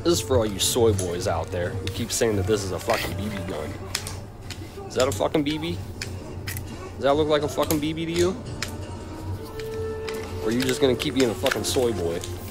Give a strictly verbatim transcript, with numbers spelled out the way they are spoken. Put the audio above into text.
This is for all you soy boys out there who keep saying that this is a fucking B B gun. Is that a fucking B B? Does that look like a fucking B B to you? Or are you just gonna keep being a fucking soy boy?